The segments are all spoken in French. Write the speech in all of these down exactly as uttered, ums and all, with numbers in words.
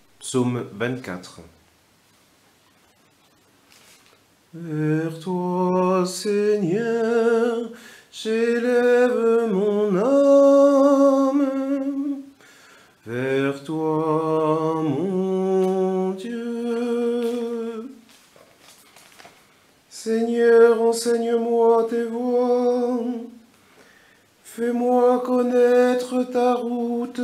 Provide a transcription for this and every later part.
Psaume vingt-quatre. Vers toi, Seigneur, j'élève mon âme. Vers toi, mon Dieu. Seigneur, enseigne-moi tes voies. Fais-moi connaître ta route.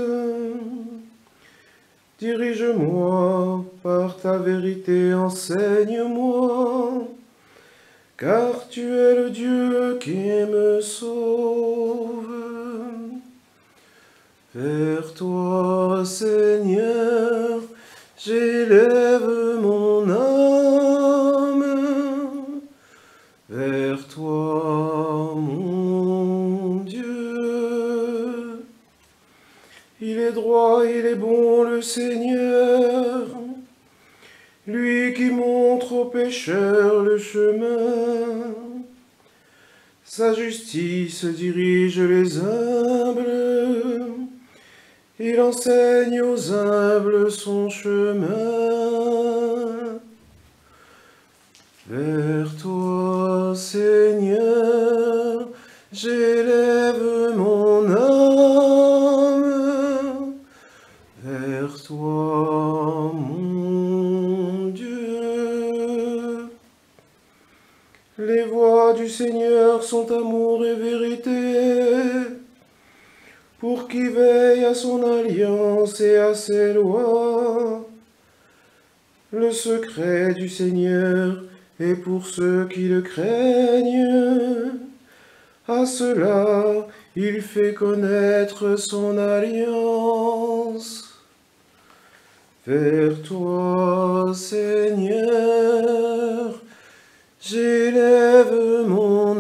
Dirige-moi par ta vérité, enseigne-moi, car tu es le Dieu qui me sauve. Vers toi, Seigneur, j'élève mon âme. Vers toi, mon Dieu. Il est droit, il est bon, le Seigneur, lui qui montre aux pécheurs le chemin. Sa justice dirige les humbles, il enseigne aux humbles son chemin. Vers toi, Seigneur, j'élève mon âme. Vers toi, mon Dieu. Les voies du Seigneur sont amour et vérité, pour qui veille à son alliance et à ses lois. Le secret du Seigneur est pour ceux qui le craignent. À cela, il fait connaître son alliance. Vers toi, Seigneur, j'élève mon